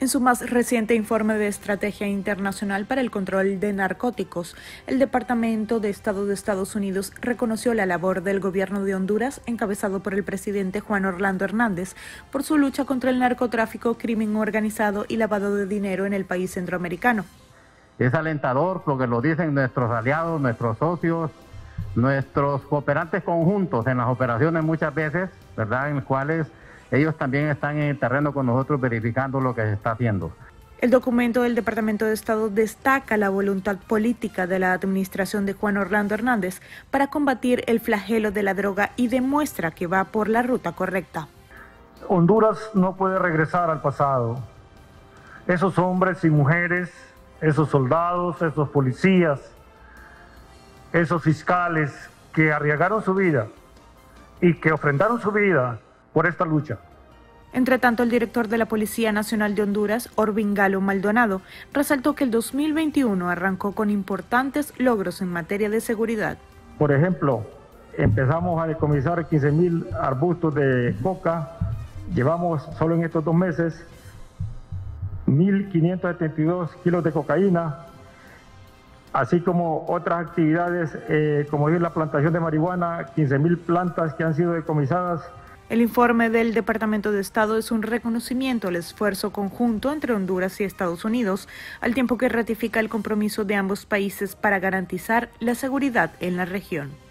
En su más reciente informe de Estrategia Internacional para el Control de Narcóticos, el Departamento de Estado de Estados Unidos reconoció la labor del gobierno de Honduras, encabezado por el presidente Juan Orlando Hernández, por su lucha contra el narcotráfico, crimen organizado y lavado de dinero en el país centroamericano. Es alentador porque lo dicen nuestros aliados, nuestros socios, nuestros cooperantes conjuntos en las operaciones muchas veces, ¿verdad?, en las cuales ellos también están en el terreno con nosotros verificando lo que se está haciendo. El documento del Departamento de Estado destaca la voluntad política de la administración de Juan Orlando Hernández para combatir el flagelo de la droga y demuestra que va por la ruta correcta. Honduras no puede regresar al pasado. Esos hombres y mujeres, esos soldados, esos policías, esos fiscales que arriesgaron su vida y que ofrendaron su vida por esta lucha. Entre tanto, el director de la Policía Nacional de Honduras, Orvin Galo Maldonado, resaltó que el 2021 arrancó con importantes logros en materia de seguridad. Por ejemplo, empezamos a decomisar 15,000 arbustos de coca, llevamos solo en estos 2 meses 1.572 kilos de cocaína, así como otras actividades como es la plantación de marihuana, 15,000 plantas que han sido decomisadas. El informe del Departamento de Estado es un reconocimiento al esfuerzo conjunto entre Honduras y Estados Unidos, al tiempo que ratifica el compromiso de ambos países para garantizar la seguridad en la región.